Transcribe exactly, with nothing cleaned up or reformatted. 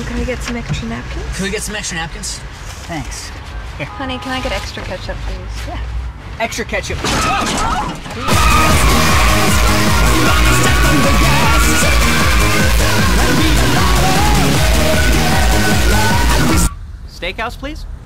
can we get some extra napkins? Can we get some extra napkins? Thanks. Here. Honey, can I get extra ketchup, please? Yeah. Extra ketchup. Steakhouse, please?